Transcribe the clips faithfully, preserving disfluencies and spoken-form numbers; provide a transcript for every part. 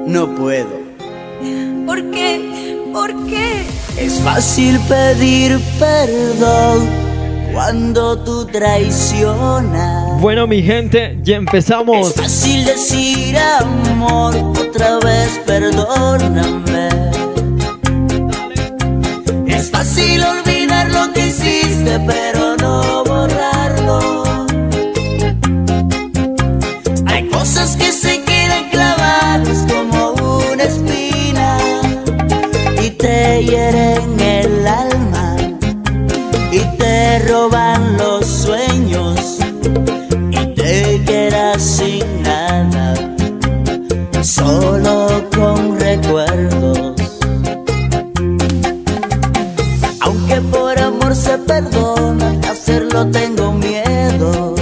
no puedo. ¿Por qué? ¿Por qué? Es fácil pedir perdón cuando tú traicionas. Bueno, mi gente, ya empezamos. Es fácil decir amor, otra vez perdóname. Es fácil olvidar lo que hiciste, pero no borrarlo. Hay cosas que se quedan clavadas como una espina y te hieren el alma y te roban los sueños y te quedas sin nada, solo con recuerdos. Aunque por amor se perdona, hacerlo tengo miedo,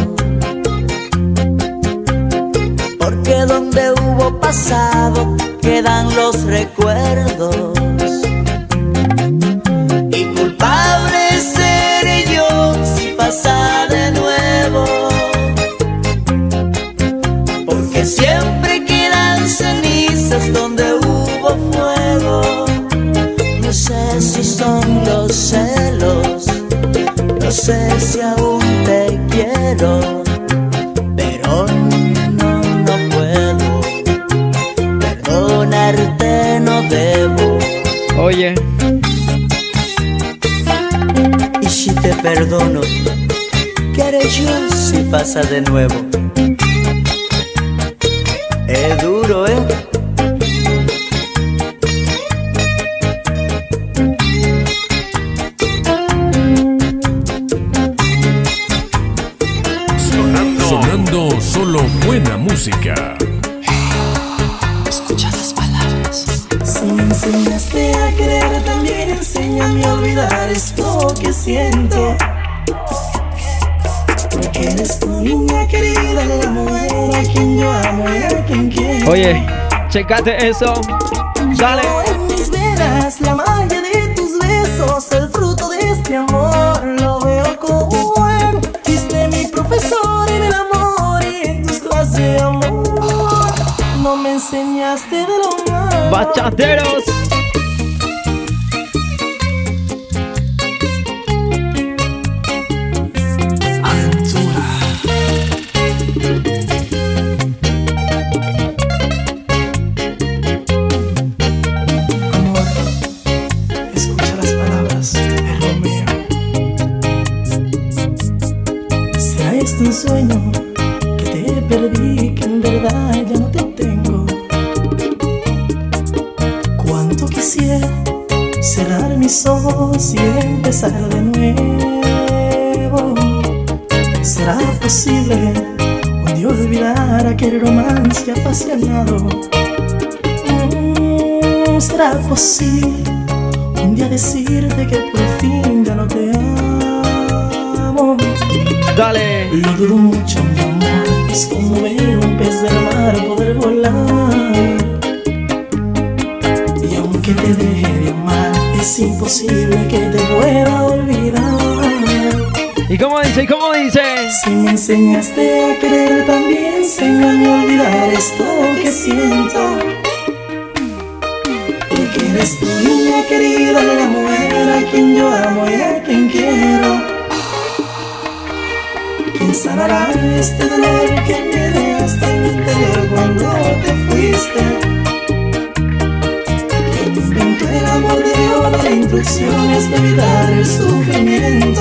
porque donde hubo pasado quedan los recuerdos. Y culpable seré yo si pasa de nuevo, porque siempre quedan cenizas donde hubo fuego. No sé si son los celos, no sé si aún te quiero, pero no, no puedo, perdonarte no debo. Oye, y si te perdono, ¿qué haré yo si pasa de nuevo? Es duro, ¿eh? Sonando solo buena música. Escucha las palabras. Si me enseñaste a querer, también enséñame a olvidar esto que siento. Porque eres tu niña querida, la mujer a quien yo amo y a quien quiero. oye, checate eso. Dale. Llevo en mis venas la magia de tus besos, el fruto de este amor lo veo como bueno. Fuiste mi profesor en el amor y en tus clases de amor no me enseñaste de lo malo. Bachateros. Escucha las palabras de Romeo. ¿Será este un sueño que te perdí, que en verdad ya no te tengo? Cuánto quisiera cerrar mis ojos y empezar de nuevo. ¿Será posible un día olvidar aquel romance apasionado? Mm, ¿Será posible un día decirte que por fin ya no te amo? Dale. Lo dudo mucho, mi amor, es como ver un pez del mar poder volar. Y aunque te deje de amar, es imposible que te pueda olvidar. ¿Y cómo dice? ¿Y cómo dice? Si me enseñaste a querer, también enséñame a olvidar esto que siento. Porque eres tu niña querida, la mujer a quien yo amo y a quien quiero. ¿Quién sanará este dolor que me dejaste en mi interior cuando te fuiste? ¿Quién inventó el amor de Dios de instrucciones para evitar el sufrimiento?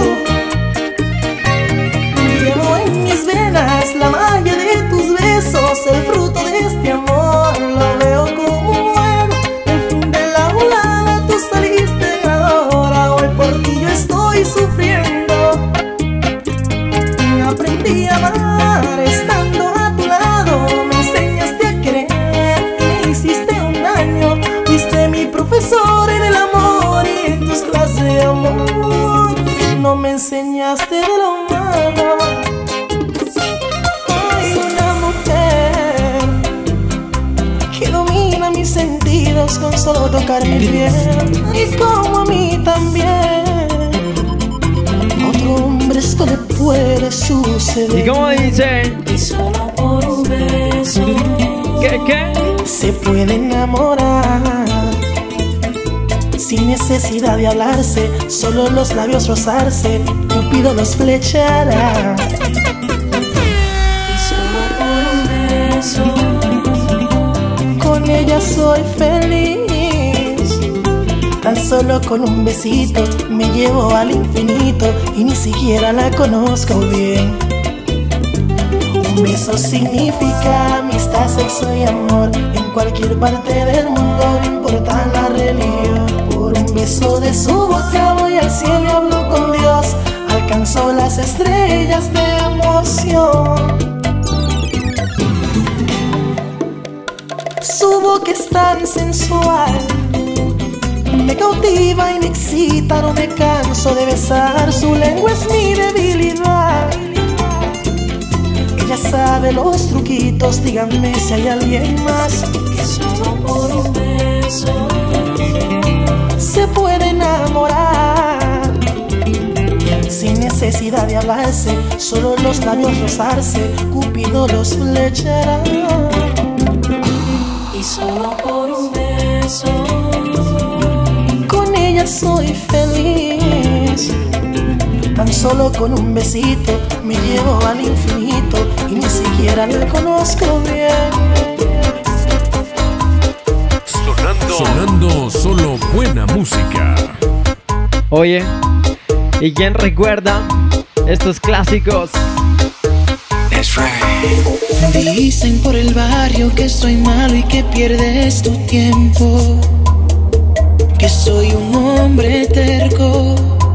Llevo en mis venas la magia de tus besos, el fruto de este amor lo veo como un juego. El fin de la volada tú saliste ganadora, hoy por ti yo estoy sufriendo. Aprendí a amar estando a tu lado, me enseñaste a querer y me hiciste un daño. Fuiste mi profesor en el amor y en tus clases de amor no me enseñaste de lo malo. Soy una mujer que domina mis sentidos con solo tocar mi piel, y como a mí también otro hombre esto le puede suceder. ¿Y cómo dice? Y solo por un beso ¿Qué, qué? se puede enamorar sin necesidad de hablarse, solo los labios rozarse, Cupido los flechará. Y solo por un beso, con ella soy feliz. Tan solo con un besito me llevo al infinito y ni siquiera la conozco bien. Un beso significa amistad, sexo y amor. En cualquier parte del mundo, no importa la religión. Por un beso de su boca voy al cielo y hablo con Dios. Alcanzó las estrellas de emoción. Su boca es tan sensual, me cautiva y me excita, no me canso de besar. Su lengua es mi debilidad. Ella sabe los truquitos, díganme si hay alguien más. que solo por un beso Se puede enamorar sin necesidad de hablarse, solo los labios rozarse, Cupido los flechará. y solo por un beso Con ella soy feliz. Tan solo con un besito me llevo al infinito y ni siquiera le conozco bien. Sonando, sonando solo buena música. Oye, ¿y quién recuerda estos clásicos? Dicen por el barrio que soy malo y que pierdes tu tiempo, que soy un hombre terco,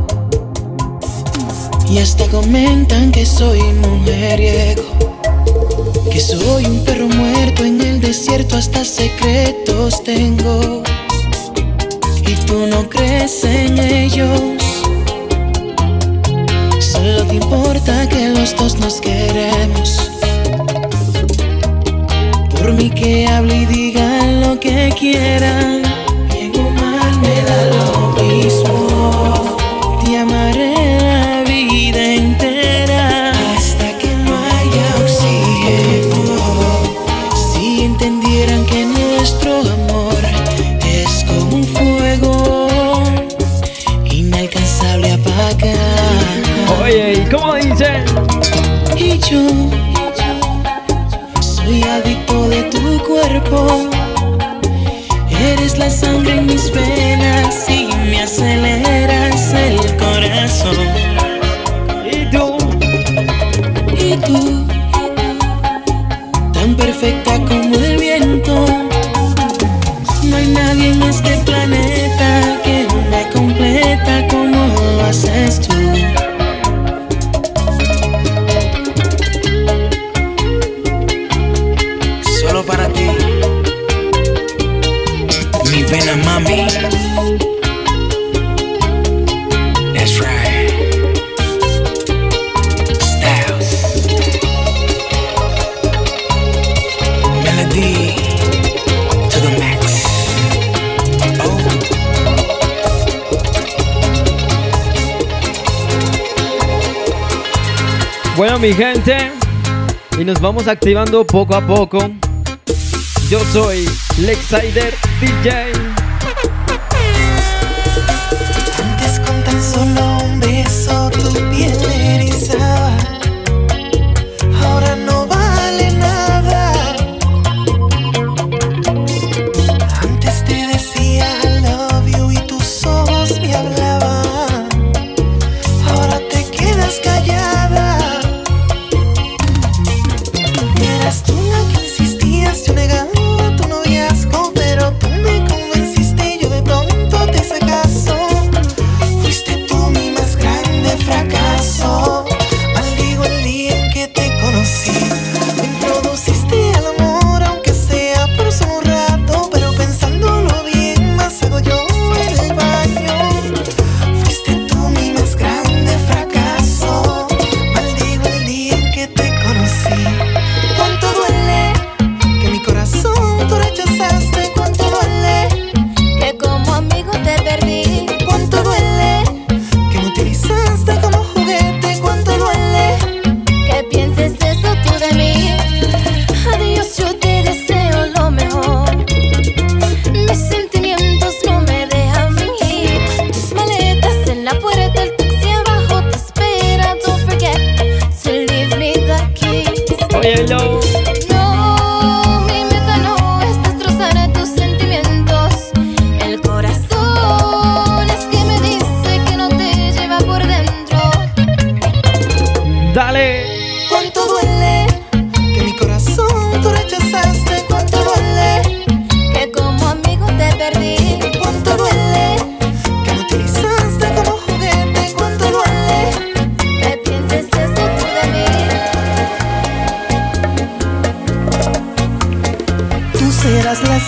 y hasta comentan que soy mujeriego, que soy un perro muerto en el desierto, hasta secretos tengo, y tú no crees en ellos. Solo te importa que los dos nos queremos. Por mí que hable y digan lo que quieran, bien o mal me da lo mismo. Te amaré la vida entera hasta que no haya oxígeno. Si entendieran que nuestro amor es como un fuego inalcanzable a apagar. Oye, ¿y cómo dice? Y yo soy adicto de tu cuerpo. Eres la sangre en mis venas y me aceleras el corazón. ¿Y tú? Y tú, tan perfecta como el viento. No hay nadie en este planeta que me completa como lo haces tú. Solo para ti, mi vena mami. That's right. Styles, melody to the max. Oh. Bueno, mi gente, y nos vamos activando poco a poco. Yo soy Lexsider D J. Antes con tan solo un beso tu piel me erizaba, ahora no vale nada. Antes te decía I love you y tus ojos me hablaban, ahora te quedas callada. Eras tú la que insistías, yo negaba tu noviazgo, pero tú me convenciste.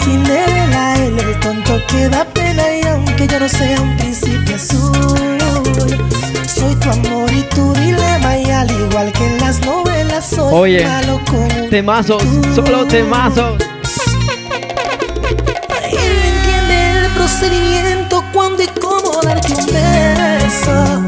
Cinderela, él el tonto que da pena. Y aunque yo no sea un príncipe azul, soy tu amor y tu dilema. Y al igual que en las novelas, soy Oye, malo como temazos, tú. solo temazos. Él entiende el procedimiento, cuándo y cómo darte un beso.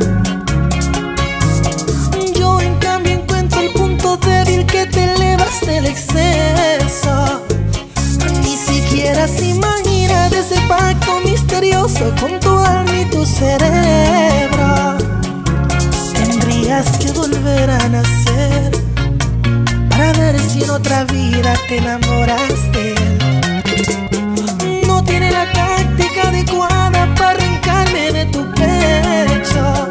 Yo en cambio encuentro el punto débil, que te elevas del exceso. Ni siquiera se imagina de ese pacto misterioso con tu alma y tu cerebro. Tendrías que volver a nacer para ver si en otra vida te enamoras de él. No tiene la táctica adecuada para arrancarme de tu pecho.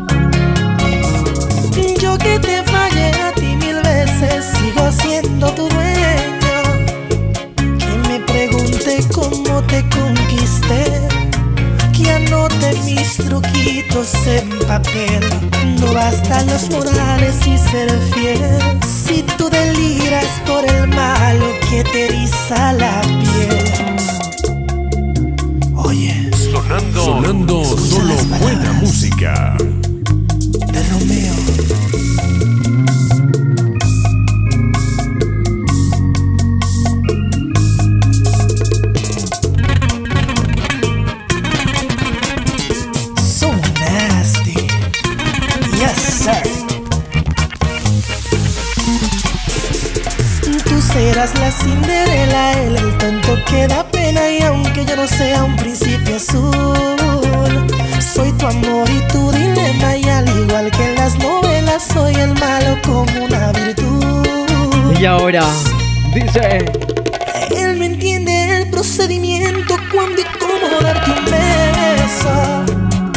Yo que te fallé a ti mil veces, sigo siendo tu dueño. Que me pregunte cómo te conquisté, que anote mis truquitos en papel. No bastan los morales y ser fiel, si tú deliras por el malo que te eriza la piel. Oye, Sonando, sonando solo buena música. de Romeo. So nasty. Yes, sir. Tú serás la Cinderela, él el tonto que da pena. Y aunque yo no sea un príncipe azul, soy tu amor y tu dilema. Y al igual que en las novelas, soy el malo como una virtud. Y ahora dice: Él me entiende el procedimiento, cuándo y cómo darte un beso.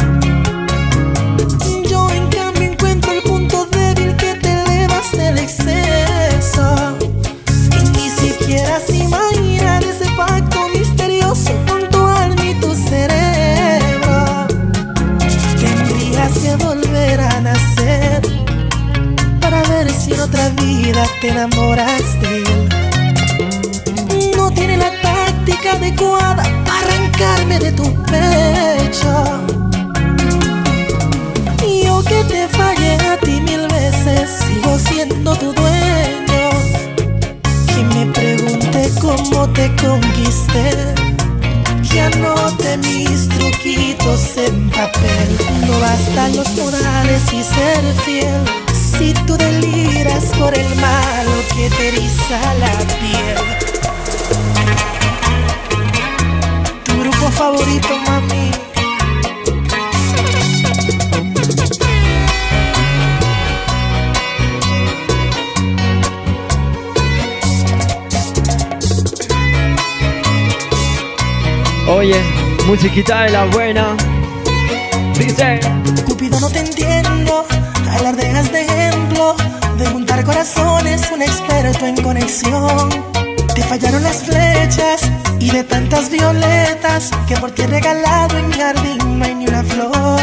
Yo en cambio encuentro el punto débil, que te elevas del exceso. Y ni siquiera se imagina de ese pacto misterioso con tu alma y tu cerebro. Tendrías que volver a nacer para ver si en otra vida te enamoras de él. No tiene la táctica adecuada para arrancarme de tu pecho. Yo que te fallé a ti mil veces, sigo siendo tu dueño. Que me pregunte cómo te conquisté, que anote mis truquitos en papel. No bastan los modales y ser fiel, si tú deliras por el malo que te eriza la piel. Tu grupo favorito, mami. oye, musiquita de la buena. Dice: Cupido, no te entiendo, alardeas de ejemplo, de juntar corazones, un experto en conexión. Te fallaron las flechas y de tantas violetas, que por ti he regalado en mi jardín no hay ni una flor.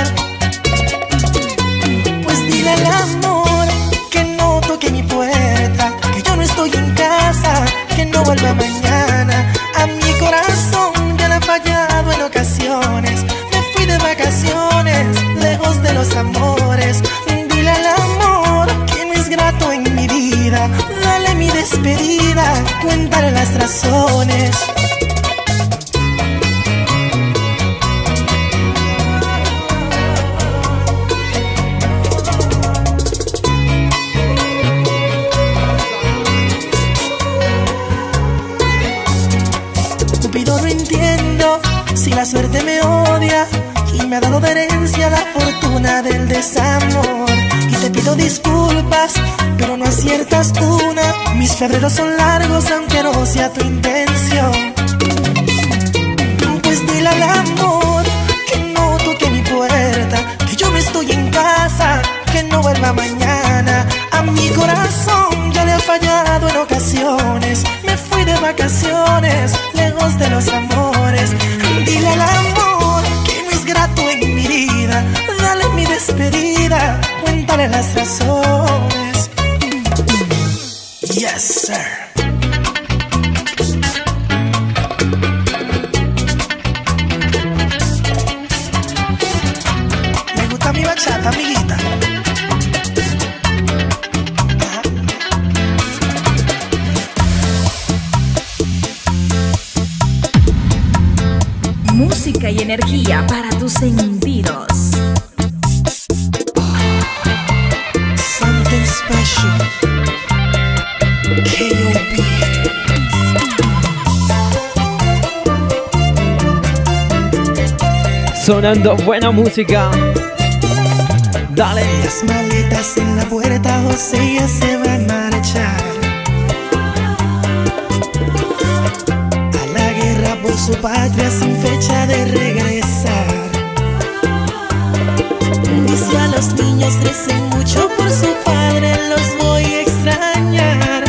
Pues dile al amor que no toque mi puerta, que yo no estoy en casa, que no vuelva mañana. A mi corazón ya le ha fallado en ocasiones, me fui de vacaciones, lejos de los amores. Dile al amor que no es grato en mi vida, dale mi despedida, cuéntale las razones. Cupido, no entiendo si la suerte me odia y me ha dado de herencia la fortuna del desamor. Y te pido disculpas, pero no aciertas una. Mis febreros son largos, aunque no sea tu intención. Pues dile al amor que no toque mi puerta, que yo no estoy en casa, que no vuelva mañana. A mi corazón ya le ha fallado en ocasiones, me fui de vacaciones, lejos de los amores. Dile al amor que no es grato en mi vida, dale mi despedida, cuéntale las razones. Yes, sir. y energía para tus sentidos. Something special. K O B. Sonando buena música. Dale. Las maletas en la puerta, José ya se va a marchar a la guerra por su patria sin fecha de regresar. Dice a los niños recen mucho por su padre, los voy a extrañar.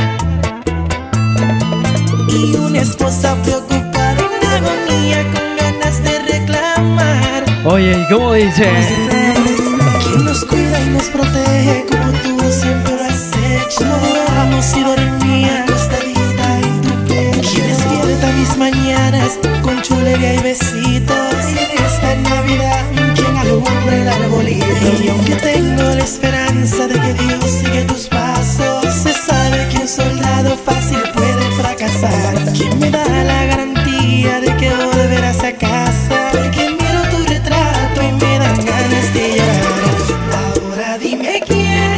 Y una esposa preocupada en agonía con ganas de reclamar. Oye, ¿y cómo dice? Quien nos cuida y nos protege como tú siempre lo has hecho. Como duermo y dormía acostadita en tu pecho. Quien despierta mis mañanas con chulería y besitos. Y en esta Navidad quien alumbra el arbolito. Y aunque tengo la esperanza de que Dios sigue tus pasos, se sabe que un soldado fácil puede fracasar. ¿Quién me da la garantía de que volverás a casa? Porque miro tu retrato y me dan ganas de llorar. Ahora dime quién.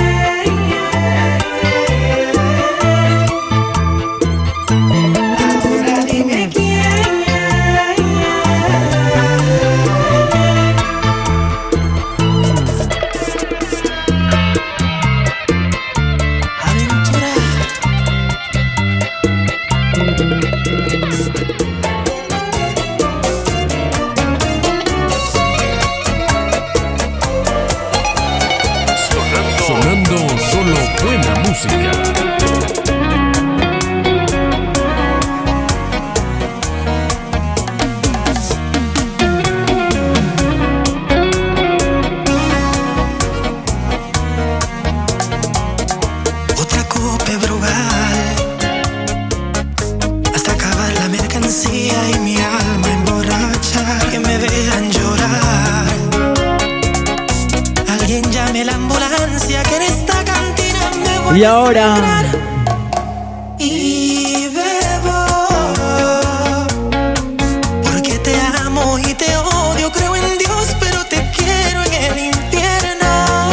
Ahora dime quién. Aventura. Sonando solo buena música. Otra copa brugal hasta acabar la mercancía y mi alma emborracha. Que me vean llorar. Alguien llame la ambulancia que en esta cantina me voy Y a ahora. sangrar. Y bebo porque te amo y te odio. Creo en Dios pero te quiero en el infierno.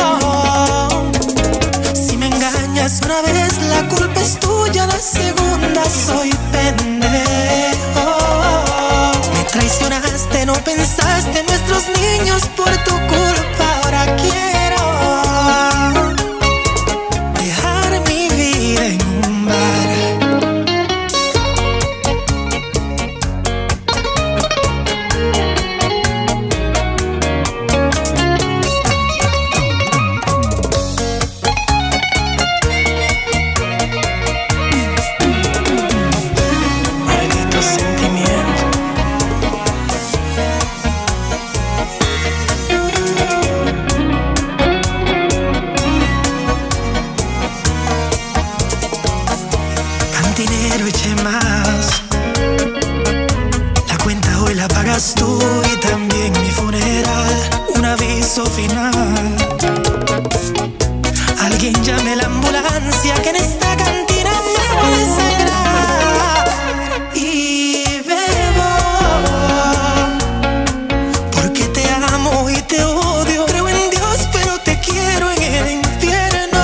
Si me engañas una vez la culpa es tuya, la segunda soy pendejo. Me traicionaste, no pensaste en nuestros niños, por tu culpa ahora quiero dejar mi vida en un bar. Maldito sentimiento. Cantinero, eché más. La cuenta hoy la pagas tú y también mi funeral. Un aviso final. Alguien llame la ambulancia que en esta cantina me voy a sangrar. Y bebo porque te amo y te odio. Creo en Dios pero te quiero en el infierno.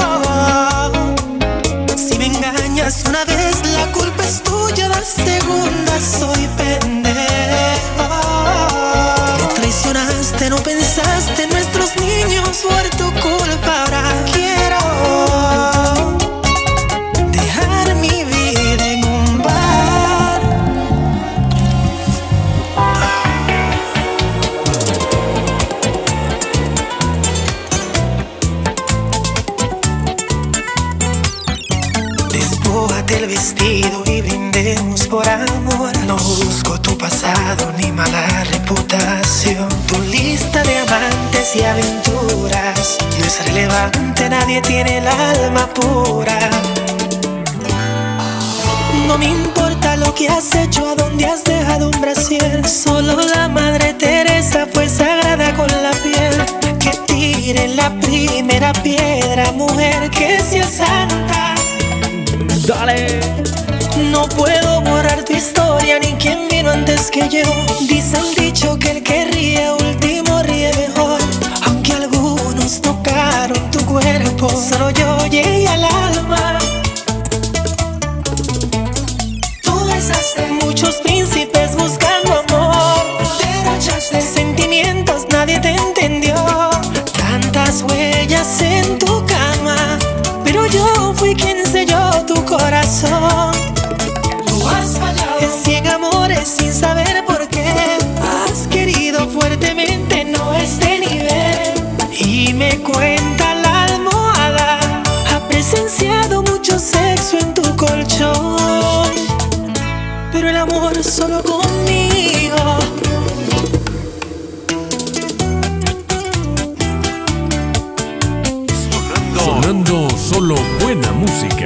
Si me engañas una vez la culpa es tuya, la segunda soy pendejo. Me traicionaste, no pensaste en nuestros niños, por tu culpa ahora quiero dejar mi vida en un bar. Despójate el vestido y brindemos por amor. No busco tu pasado ni mala reputación. Tu lista de amantes y aventuras no es relevante, nadie tiene el alma pura. No me importa lo que has hecho, a dónde has dejado un brasier. Solo la Madre Teresa fue sagrada con la piel. Que tire la primera piedra, mujer que sea santa. Dale. No puedo borrar tu historia ni quien vino antes que yo. Dicen dicho que el que ríe último ríe mejor. Aunque algunos tocaron tu cuerpo, solo yo llegué al alma. Tú besaste muchos príncipes buscando amor, derrochaste sentimientos, nadie te entendió. Tantas huellas en tu cama, pero yo fui quien selló tu corazón. Tú has fallado en cien amores sin saber por qué. Has querido fuertemente, no este nivel. Y me cuenta la almohada, ha presenciado mucho sexo en tu colchón, pero el amor solo conmigo. Sonando solo buena música.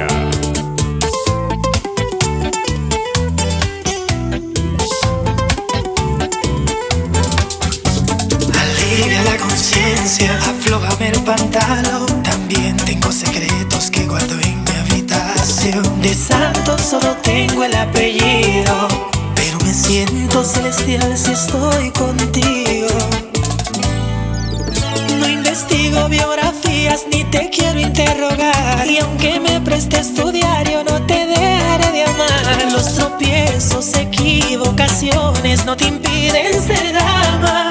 Alivia la conciencia, aflójame el pantalón. También tengo secretos que guardo en mi habitación. De santo solo tengo el apellido, pero me siento celestial si estoy contigo. No investigo biografías ni te quiero interrogar, y aunque me prestes tu diario no te dejaré de amar. Los tropiezos, equivocaciones no te impiden ser dama.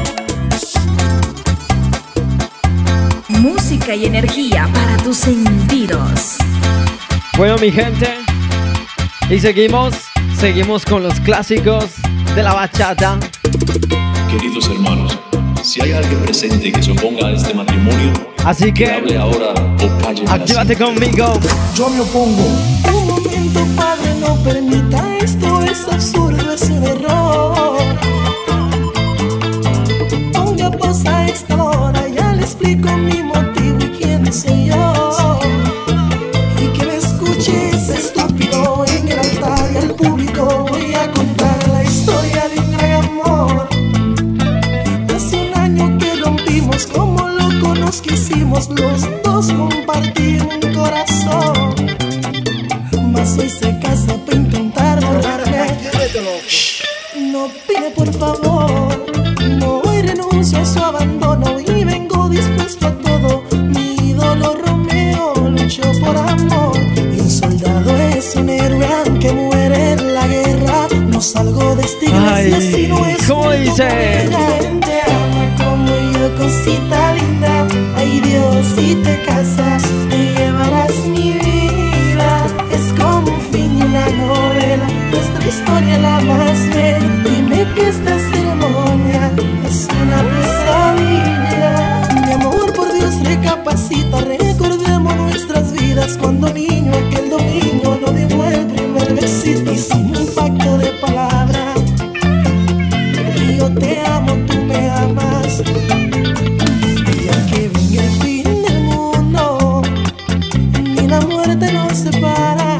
Música y energía para tus sentidos. Bueno, mi gente, y seguimos, seguimos con los clásicos de la bachata. Queridos hermanos, si hay alguien presente que se oponga a este matrimonio, así que hable ahora o calle para actívate siempre. conmigo. Yo me opongo. Un momento, padre, no permita esto, es absurdo, es un error. Ponga pausa a esta hora, ya le explico mi motivo y quién soy yo. Y que me escuches, estúpido, en el altar y al público voy a contar la historia de un gran amor. Hace un año que rompimos, como locos nos quisimos los dos compartir un corazón. Mas hoy se casa para intentar borrarme. No pide por favor, no hoy renuncio a su abandono y vengo dispuesto a todo. Mi ídolo Romeo luchó por amor, y un soldado es un héroe aunque muere en la guerra. No salgo de esta iglesia Ay, si no es ¿cómo junto dice? con ella. Te ama como yo, cosita linda. Ay Dios, si te casas te llevarás mi vida. Es como un fin de una novela, nuestra historia la más bella. Dime que esta ceremonia es una pesadilla. Mi amor, por Dios, recapacita, recordemos nuestras vidas. Cuando niño aquel domingo no dimos el primer besito, hicimos un pacto de palabra. Y yo te amo, tú me amas. Y aunque venga el fin del mundo, ni la muerte nos separa.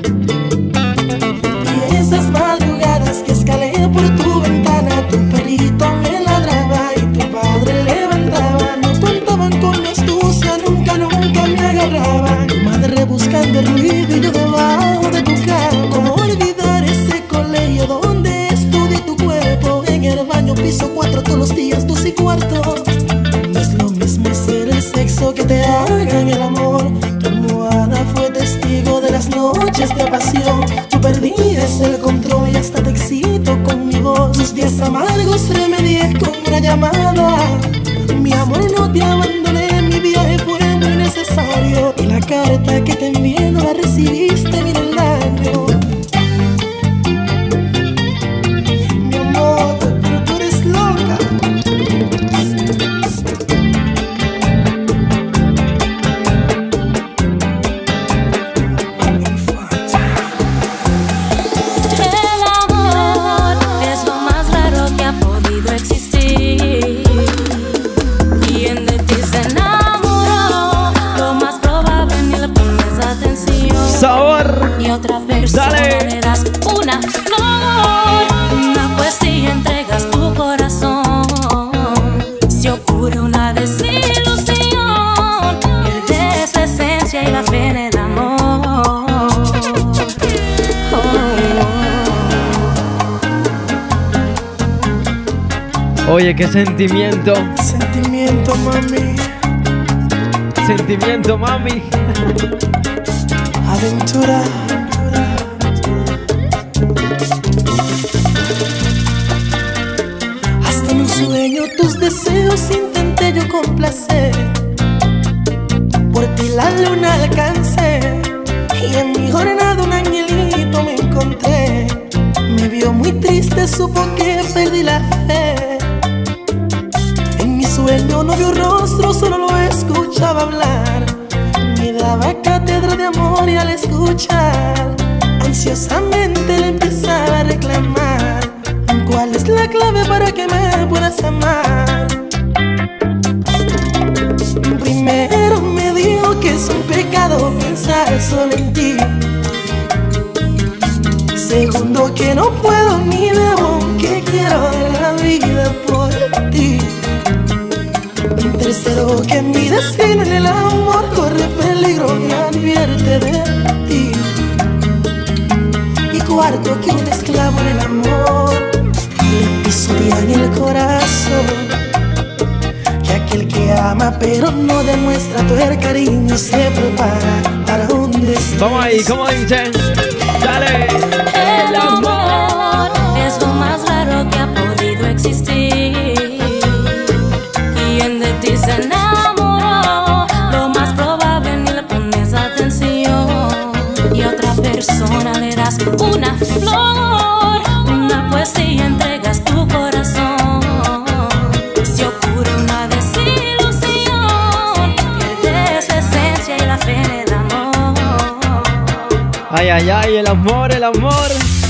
Y esas madrugadas que escalé por tu ventana, tu perrito me ladraba y tu padre levantaba. No contaban con mi astucia, nunca, nunca me agarraban. Tu madre buscando el ruido y yo debajo de tu cama. ¿Cómo olvidar ese colegio donde estudié tu cuerpo? En el baño piso cuatro todos los días, dos y cuarto. No es lo mismo hacer el sexo que te hagan el amor. Tu almohada fue testigo de las noches de pasión. Tú perdías el control y hasta te excito con mi voz. Tus días amargos remedié con una llamada. Mi amor, no te abandoné, mi viaje fue muy necesario. Y la carta que te envié no la recibiste, mira el daño. Mi amor, pero tú eres loca. El amor es lo más raro que ha podido existir. Quien de ti se enamoró, lo más probable ni le pones atención. Sabor. Oye, qué sentimiento. Sentimiento, mami. Sentimiento, mami. Aventura. Hasta en un sueño tus deseos intenté yo complacer. Por ti la luna alcancé y en mi jornada un angelito me encontré. Me vio muy triste, supo que perdí la fe. En mi sueño no vio rostro, solo lo escuchaba hablar. Me daba cátedra de amor y al escuchar ansiosamente le empezaba a reclamar: ¿cuál es la clave para que me puedas amar? Primero me dijo que es un pecado pensar solo en ti. Segundo, que no puedo ni debo, que quiero de la vida por ti. Tercero, que mi destino en el amor corre peligro, me advierte de ti. Y cuarto, que un esclavo en el amor le pisotea en el corazón. Que aquel que ama pero no demuestra todo el cariño se prepara para un destino. Vamos ahí, como dicen. Dale. El amor es lo más raro que ha podido existir. Quien de ti se enamoró, lo más probable ni le pones atención. Y a otra persona le das una flor, una poesía, entregas tu corazón. Si ocurre una desilusión, pierdes la esencia y la fe en el amor. Ay, ay, ay, el amor, el amor.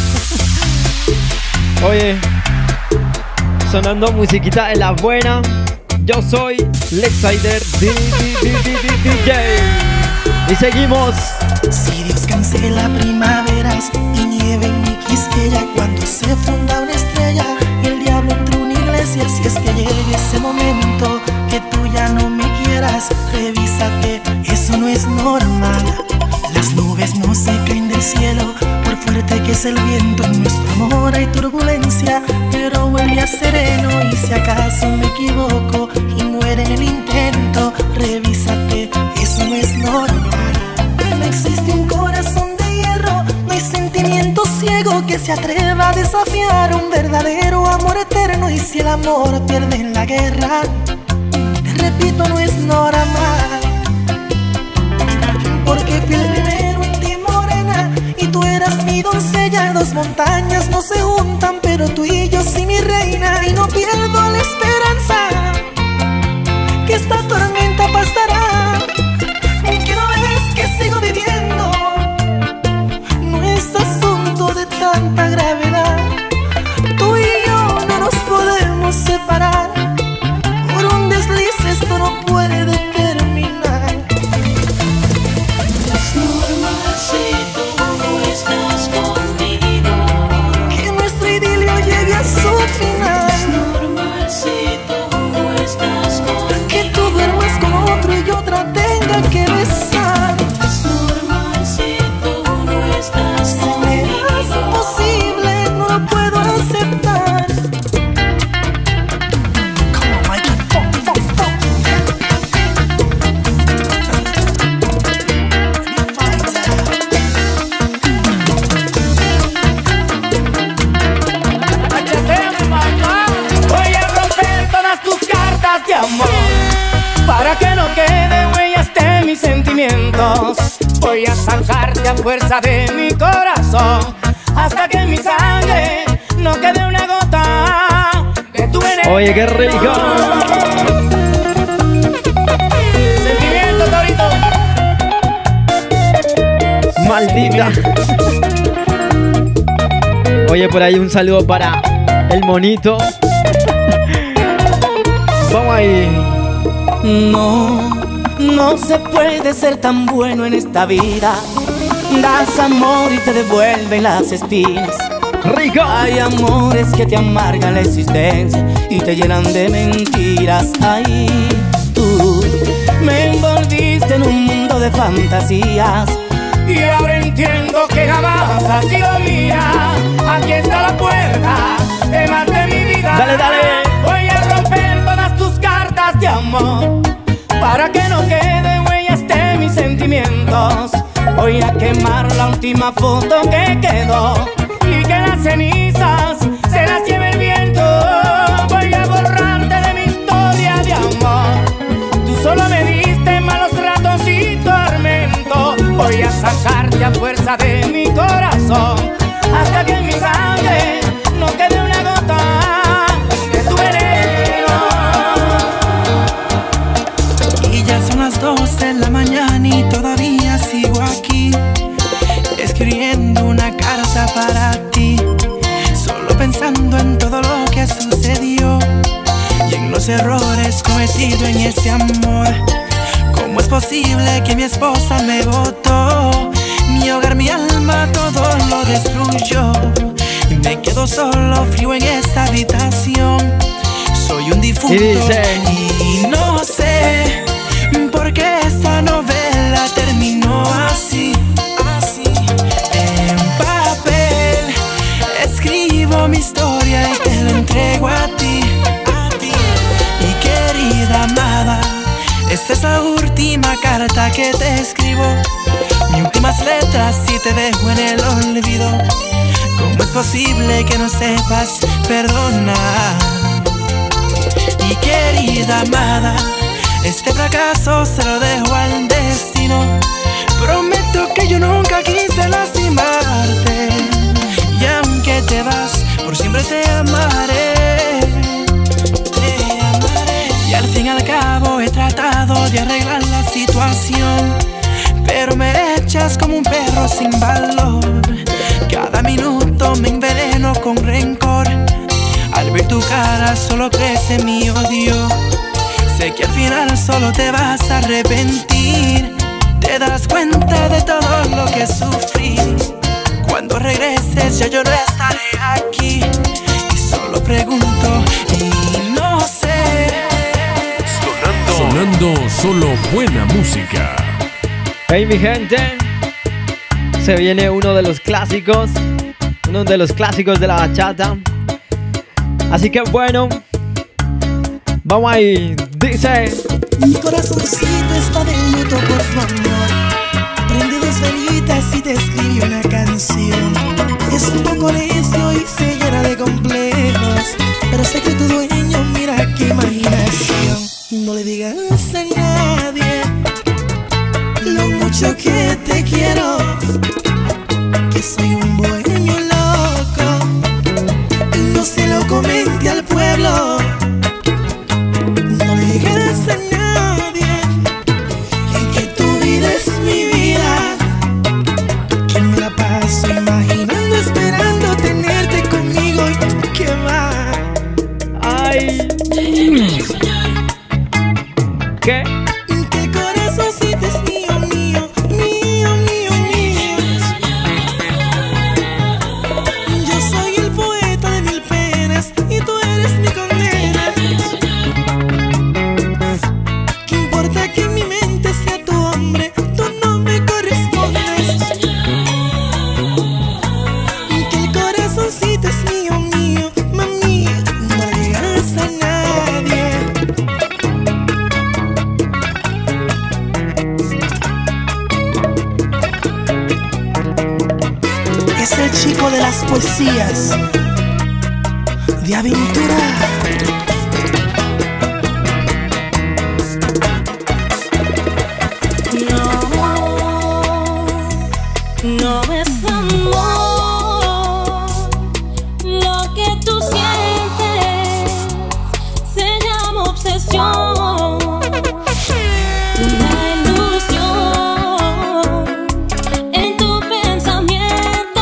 Oye, sonando musiquita de la buena. Yo soy Lexider D J. Y seguimos. Si Dios cancela primaveras y nieve en mi Quisqueya, cuando se funda una estrella y el diablo entra a una iglesia, si es que llegue ese momento que tú ya no me quieras, revísate, eso no es normal. Las nubes no se caen del cielo, por fuerte que es el viento. En nuestro amor hay turbulencia, pero vuelve a sereno. Y si acaso me equivoco y muere en el intento, revísate, eso no es normal. No existe un corazón de hierro, no hay sentimiento ciego que se atreva a desafiar un verdadero amor eterno. Y si el amor pierde en la guerra, te repito, no es normal. Porque fui el primero en ti, morena, y tú eras mi doncella. Dos montañas no se juntan, pero tú y yo sí, mi reina. Y no pierdo la esperanza que esta tormenta pasará. Que no ves que sigo viviendo, no es asunto de tanta gravedad. Tú y yo no nos podemos separar, por un desliz esto no puede terminar. Es normal si tú no estás conmigo, Que nuestro idilio llegue a su final. es normal si tú no estás conmigo, Que tú duermas con otro y otra tenga que besar. es normal si tú no estás Se me hace conmigo. imposible, no lo puedo aceptar. Como Mikey, pum, pum, pum. Voy a romper todas tus cartas de amor para que no quede huellas de mis sentimientos. Voy a zanjarte a fuerza de mi corazón hasta que en mi sangre no quede una gota de tu veneno. Oye, qué rico. Sentimiento, Torito. Maldita. Oye, por ahí un saludo para el monito. Vamos ahí. No, no se puede ser tan bueno en esta vida. Das amor y te devuelven las espinas. Rico. Hay amores que te amargan la existencia y te llenan de mentiras. Ay, tú me envolviste en un mundo de fantasías y ahora entiendo que jamás has sido mía. Aquí está la puerta de más de mi vida. Dale, dale. Voy a última foto que quedó y que las cenizas se las lleve el viento. Voy a borrarte de mi historia de amor. Tú solo me diste malos ratos y tormento. Voy a sacarte a fuerza de mi corazón hasta que en mi sangre no quede una gota de tu veneno. Y ya son las doce de la mañana y todavía sigo aquí, escribiendo una carta para ti, solo pensando en todo lo que sucedió y en los errores cometidos en ese amor. ¿Cómo es posible que mi esposa me botó? Mi hogar, mi alma, todo lo destruyó. Y me quedo solo, frío en esta habitación. Soy un difunto y, y no sé por qué esta novela terminó así. En papel escribo mi historia y te la entrego a ti, a ti. Y querida amada, esta es la última carta que te escribo, mis últimas letras y te dejo en el olvido. ¿Cómo es posible que no sepas perdonar? Y querida amada, este fracaso se lo dejo al destino. Prometo que yo nunca quise lastimarte, y aunque te vas, por siempre te amaré, te amaré. Y al fin y al cabo he tratado de arreglar la situación, pero me echas como un perro sin valor. Cada minuto me enveneno con rencor. Al ver tu cara solo crece mi odio. Sé que al final solo te vas a arrepentir. Te das cuenta de todo lo que sufrí. Cuando regreses ya yo no estaré aquí. Y solo pregunto y no sé. Sonando, sonando solo buena música. Hey mi gente, se viene uno de los clásicos, uno de los clásicos de la bachata. Así que bueno, vamos ahí, dice: mi corazoncito está de luto por tu amor. Prendí dos velitas y te escribí una canción. Es un poco necio y se llena de complejos, pero sé que tu dueño, mira qué imaginación. No le digas a nadie lo mucho que te quiero, que soy un bohemio loco, y no se lo comente al pueblo. No le digas a nadie que tu vida es mi vida, que me la paso imaginando, esperando tenerte conmigo y que va. Ay, ¿qué? Poesías de aventura. No, no es amor. Lo que tú sientes se llama obsesión. Una ilusión en tu pensamiento.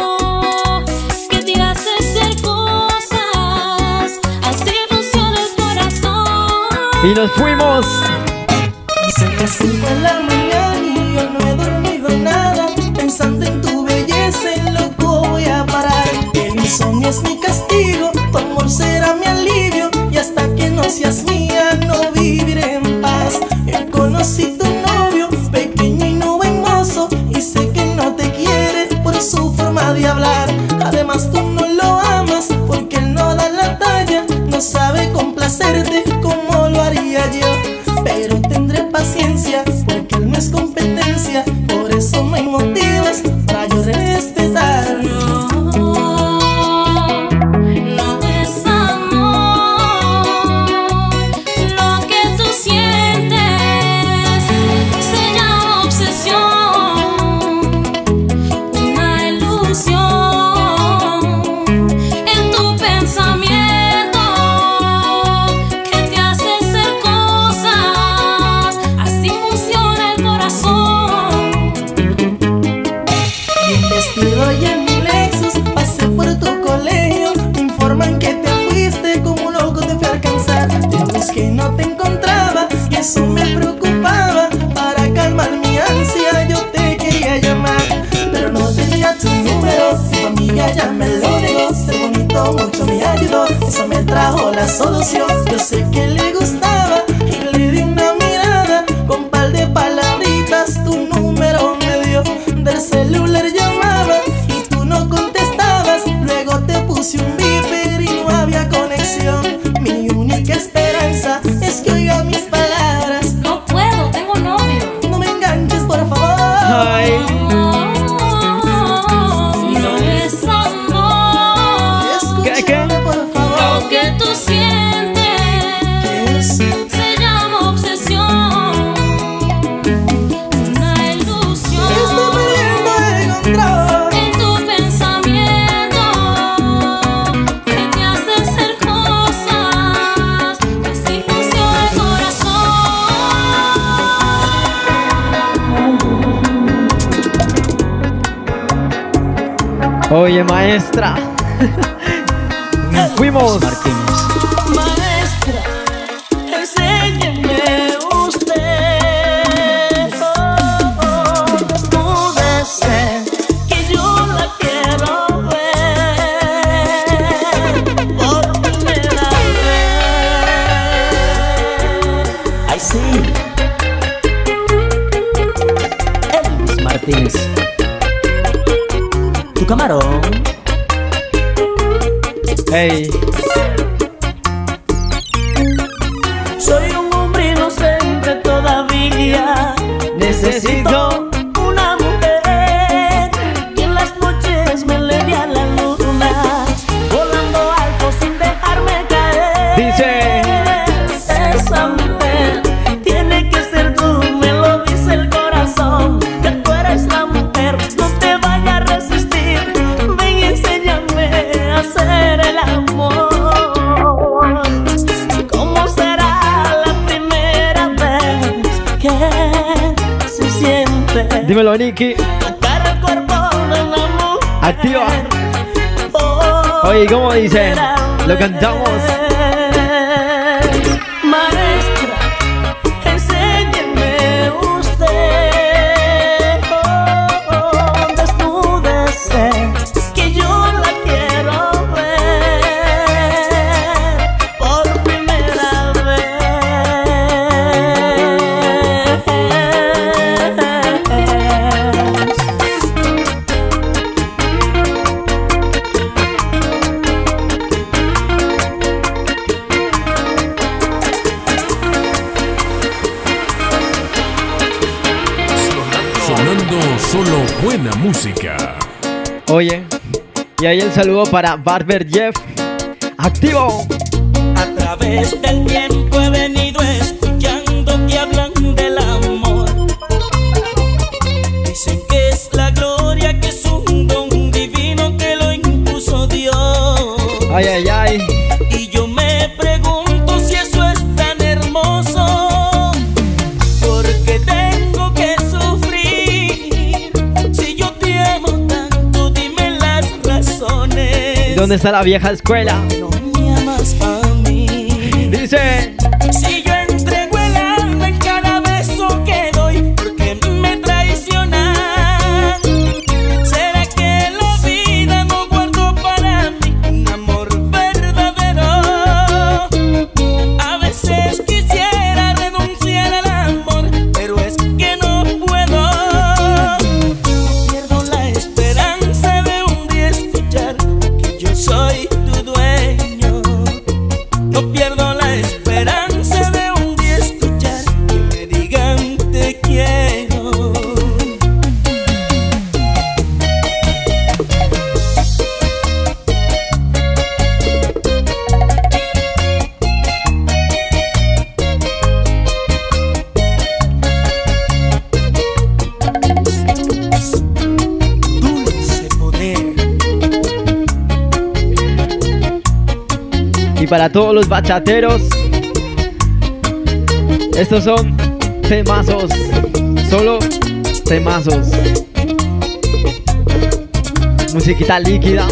Y nos fuimos. Son las cinco de la mañana y yo no he dormido nada, pensando en tu belleza, en loco voy a parar. El insomnio es mi castigo, tu amor será mi alivio, y hasta que no seas mía no viviré en paz. Yo conocí tu novio, pequeño y no buen mozo, y sé que no te quiere por su forma de hablar. Además tú no lo amas porque él no da la talla, no sabe complacerte como lo haría yo. Pero tendré paciencia porque él no es competencia, por eso no hay motivos para yo que no te encontraba y eso me preocupaba. Para calmar mi ansia yo te quería llamar, pero no tenía tu número, tu amiga ya me lo negó. Ser bonito mucho me ayudó, eso me trajo la solución. Yo sé que le gustaba y le di una mirada, con par de palabritas tu número me dio. Del celular llamaba y tú no contestabas, luego te puse un beeper y no había conexión. Mi única esperanza es que oiga mis palabras. No puedo, tengo novio. No me enganches, por favor. Ay. No es amor. ¿Qué, qué? Por favor. Lo que tú sientes ¿Qué es? se llama obsesión, una ilusión. Estoy perdiendo el control. En tu pensamiento que te hace hacer cosas que sí funciona el corazón. Oye, maestra. Fuimos. Maestra, enséñeme usted. Oh, oh, desnúdese, que yo la quiero ver por primera vez. Ay, sí. Elvis Martínez. Tu camarón. Hey. Soy un hombre inocente todavía. Necesito una mujer que en las noches me eleve a la luna, volando alto sin dejarme caer. Dice. Esa mujer tiene que ser tú, me lo dice el corazón, que tú eres la mujer, no te vayas a resistir. Ven y enséñame a hacer el amor. ¿Cómo será la primera vez que se siente Dímelo, Nicky. tocar el cuerpo de una mujer? Activa. Oh, Oye, ¿cómo dice? primera Lo cantamos. vez. Maestra, enséñeme usted. Oh, oh, desnúdese, que yo la quiero ver por primera vez. Sonando solo buena música. Oye. Y ahí el saludo para Barber Jeff. Activo. A través del tiempo he venido escuchando que hablan del amor. Dicen que es la gloria, que es un don divino que lo impuso Dios. Ay, ay, ay. Y yo me pregunto si eso es tan hermoso, porque tengo que sufrir. Si yo te amo tanto, dime las razones. ¿Dónde está la vieja escuela? No me amas a mí. Dice. Si yo entrego el alma en cada beso que doy, porque me traicionan. ¿Será que la vida no guardó para mí un amor verdadero? A veces quisiera renunciar al amor, pero es que no puedo. Pierdo la esperanza de un día escuchar que yo soy tu dueño. No pierdo la esperanza de un día escuchar que me digan te quiero. Dulce poder. Y para todos los bachateros, estos son temazos. Solo temazos. Musiquita líquida.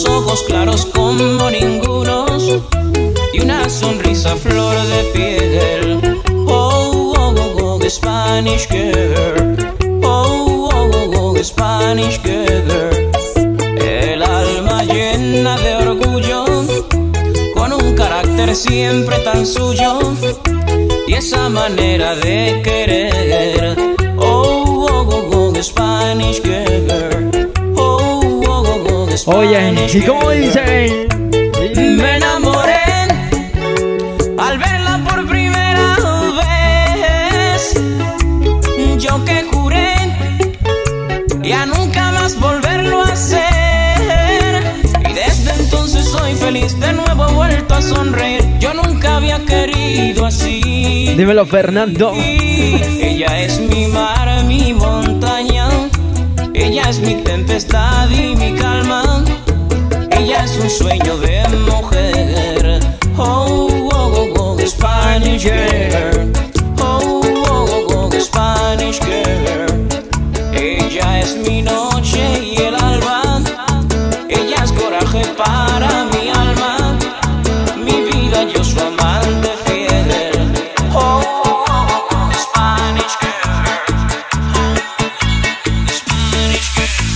ojos claros como ningunos y una sonrisa flor de piel. Oh, oh, oh, oh, Spanish girl. Oh, oh, oh, oh, Spanish girl. El alma llena de orgullo, con un carácter siempre tan suyo y esa manera de querer. Oh, oh, oh, oh, Spanish girl. Oh, oh, oh, oh, Spanish Oye, ¿y cómo dice? Me enamoré al verla por primera vez. Yo que juré ya nunca más volverlo a hacer, y desde entonces soy feliz, de nuevo he vuelto a sonreír. Yo nunca había querido así. Dímelo, Fernando. Ella es mi mar, mi montaña. Ella es mi tempestad y mi calma. Ella es un sueño de mujer. Oh, oh, oh, oh, Spanish girl. Oh, oh, oh, oh, Spanish girl. Ella es mi noche y el alba. Ella es coraje para mi alma. Mi vida, yo su amante fiel. Oh, oh, oh, oh, Spanish girl. Oh, Spanish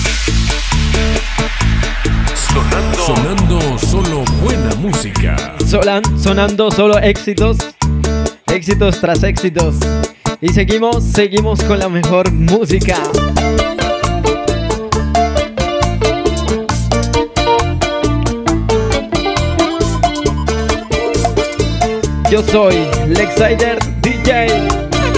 Sonando, sonando solo buena música. Solan, sonando solo éxitos, éxitos tras éxitos. Y seguimos, seguimos con la mejor música. Yo soy Lexsider D J.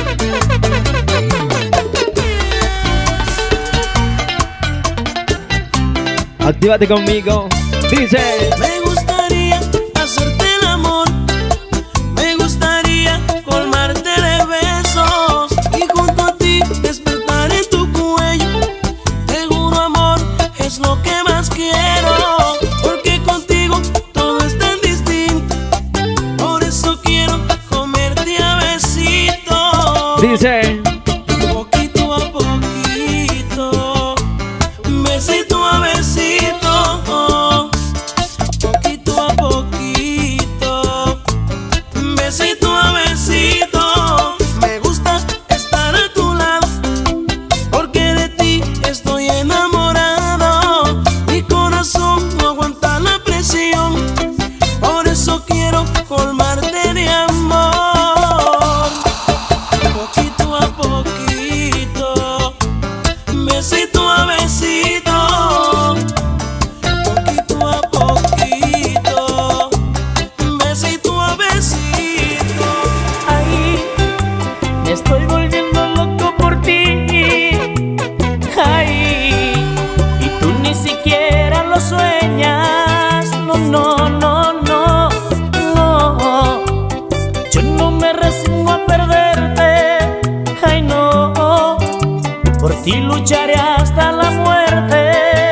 Actívate conmigo, dice. Me gustaría hacerte el amor, me gustaría colmarte de besos y junto a ti despertar en tu cuello. Seguro amor es lo que más quiero, porque contigo todo es tan distinto. Por eso quiero comerte a besitos. Dice. Poquito a poquito, besito a besito, poquito a poquito, besito a besito. Me gusta estar a tu lado, porque de ti estoy enamorado. Mi corazón no aguanta la presión, por eso quiero colmarte de amor. Poquito a poquito, besito a besito, poquito a poquito, besito a besito. Ay, me estoy volviendo loco por ti. Ay, y tú ni siquiera lo sueñas. No, no, no, no, no. Yo no me resigno a perderte. Ay, no. Por ti lucharé hasta la muerte.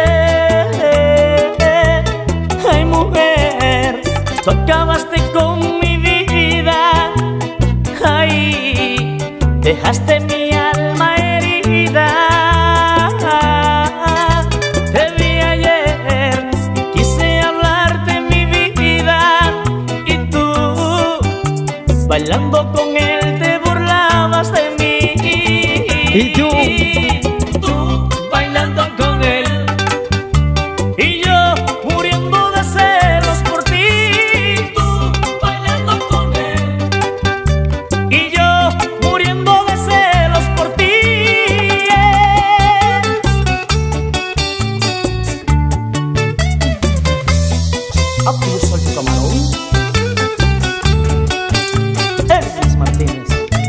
Ay, mujer, tú acabaste con mi vida. Ay, dejaste mi alma herida. Te vi ayer y quise hablarte mi vida, y tú bailando con él te burlabas de mí. ¿Y tú? Tú bailando con él y yo muriendo de celos por ti. Tú bailando con él y yo muriendo de celos por ti. Activo Sol Camarón. Elvis Martínez.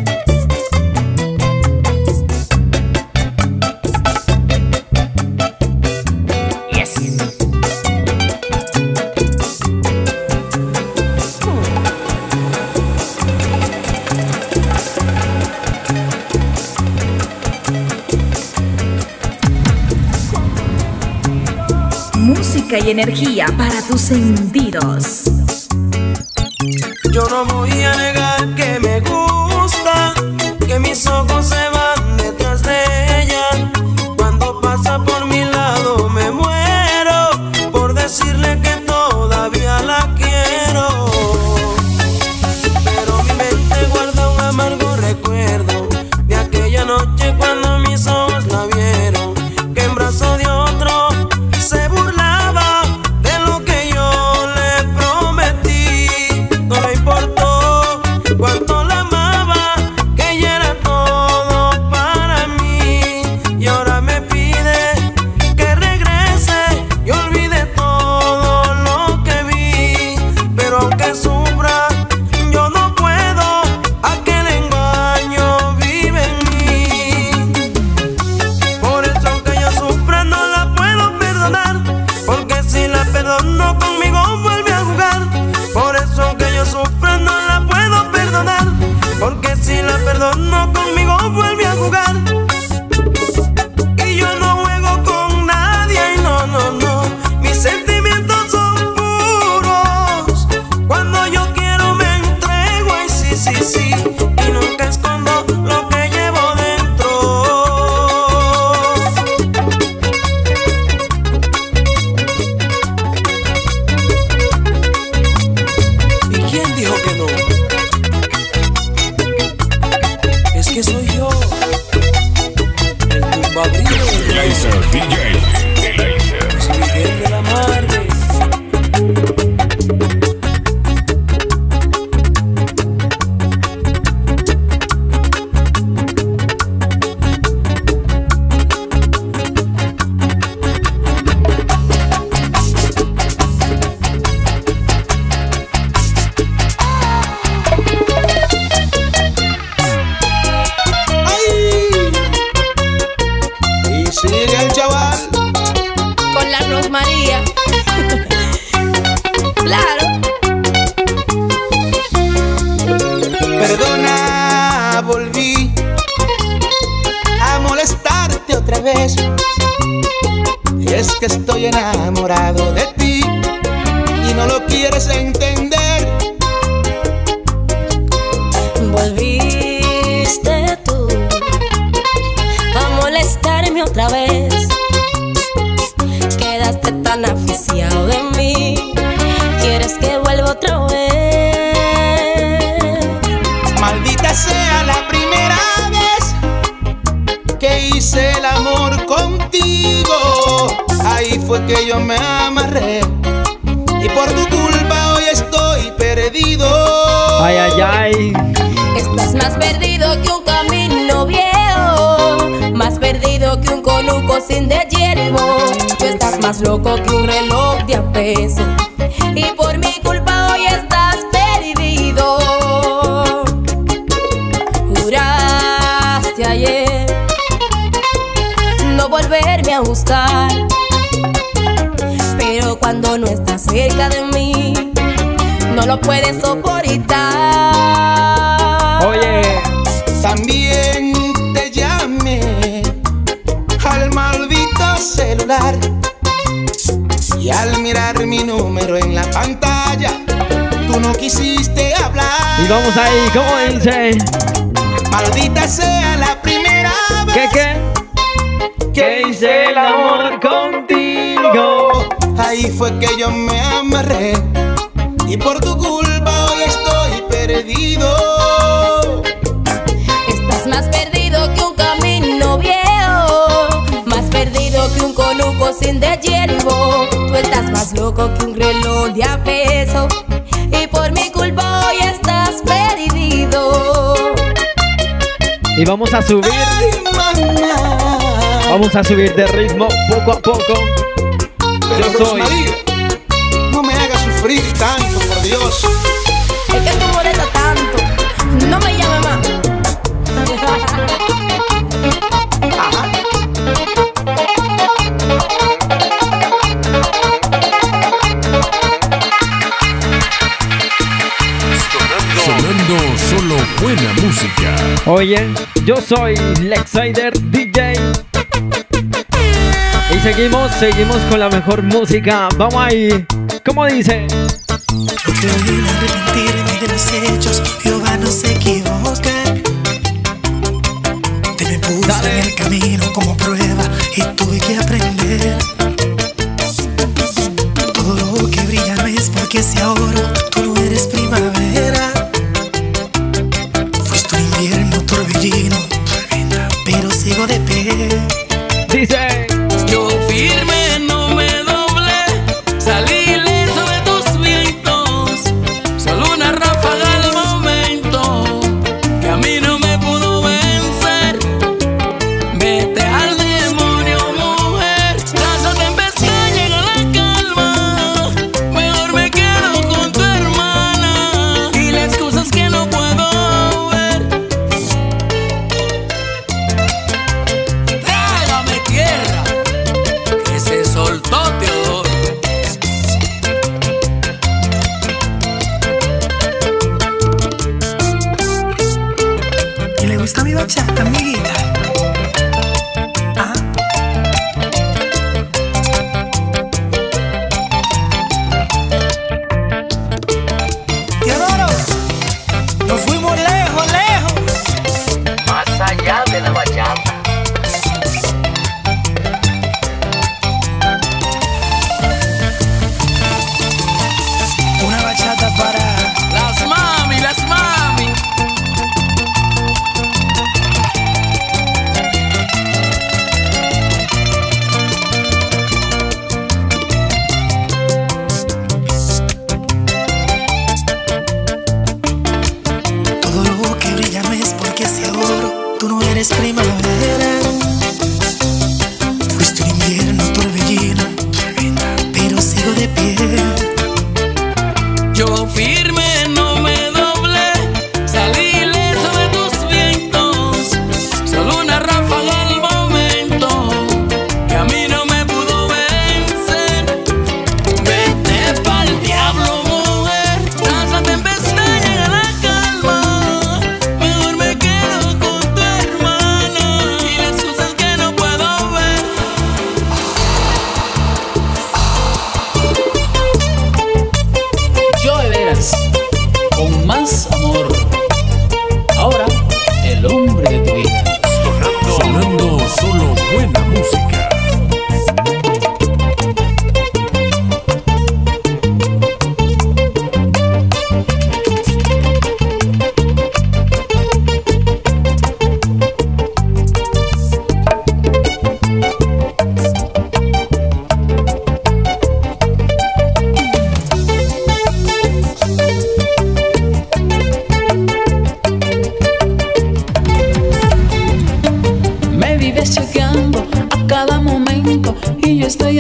Música y energía para tus sentidos. Yo no voy a negar que me gusta, que mis ojos se van detrás de ella. Cuando pasa por mi lado me muero por decirle Es que estoy enamorado de ti y no lo quieres entender. Volviste tú a molestarme otra vez. Quedaste tan aficiado de mí. ¿Quieres que vuelva otra vez? Maldita sea la primera vez que hice el amor contigo. Ahí fue que yo me amarré y por tu culpa hoy estoy perdido. Ay, ay, ay. Estás más perdido que un camino viejo, más perdido que un conuco sin de hierbo. Tú estás más loco que un reloj de a peso y por mi culpa hoy estás perdido. Juraste ayer no volverme a buscar, pero cuando no estás cerca de mí no lo puedes soportar. Oye, también te llamé al maldito celular y al mirar mi número en la pantalla tú no quisiste hablar. Y vamos ahí, ¿cómo dice? Maldita sea la primera vez. ¿Qué, qué? Que hice el amor contigo. Ahí fue que yo me amarré y por tu culpa hoy estoy perdido. Estás más perdido que un camino viejo, más perdido que un conuco sin de hierbo. Tú estás más loco que un reloj de a peso y por mi culpa hoy estás perdido. Y vamos a subir. Ay, mamá. Vamos a subir de ritmo poco a poco. Pero Yo soy. María, no me hagas sufrir tanto, por Dios. Es que tú molestas tanto. No me llames más. Ajá. Sonando solo buena música. Oye, yo soy Lexsider D J. Y seguimos, seguimos con la mejor música. Vamos ahí. ¿Cómo dice? No creo en arrepentirme de los hechos, Jehová no se equivoca. Te me puse Dale. en el camino como prueba y tuve que aprender. Todo lo que brilla no es porque sea oro, tú no eres primavera. Fuiste un invierno torbellino, pero sigo de pie. Dice: yo firme no me doblé, salí ileso de tus vientos, solo una ráfaga al momento que a mí no me pudo vencer. Vete al demonio, mujer, tras la tempestad llega la calma, mejor me quedo con tu hermana y las cosas que no puedo ver. Trágame tierra, que se soltó Teodoro. Y le gusta mi bachata, amiguita. Ah. Teodoro, nos fuimos lejos, lejos. Más allá de la bachata. Una bachata para Las mami, las mami.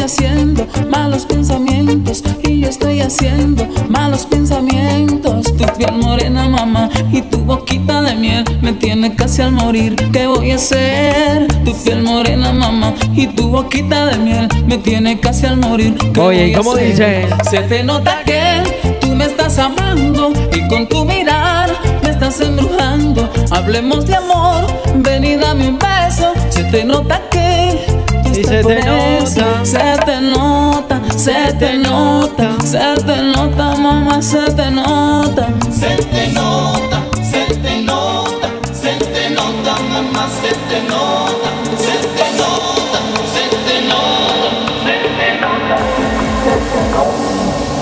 haciendo malos pensamientos y yo estoy haciendo malos pensamientos. Tu piel morena, mamá, y tu boquita de miel me tiene casi al morir. ¿Qué voy a hacer? Tu piel morena, mamá, y tu boquita de miel me tiene casi al morir. Oye, ¿cómo dice? Se te nota que tú me estás amando y con tu mirar me estás embrujando. Hablemos de amor, ven y dame un beso. Se te nota que tú y estás se por te nota. eso. Se te nota, se te nota, se te nota, mamá, se te nota. Se te nota, se te nota, se te nota, mamá, se te nota, se te nota, se te nota, se te nota, se te nota.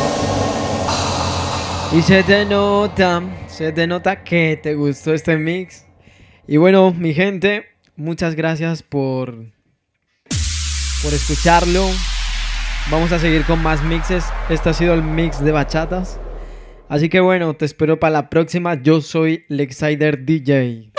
Y se te nota, se te nota que te gustó este mix. Y bueno, mi gente, muchas gracias por, por escucharlo. Vamos a seguir con más mixes. Este ha sido el mix de bachatas. Así que bueno, te espero para la próxima. Yo soy Lexider D J.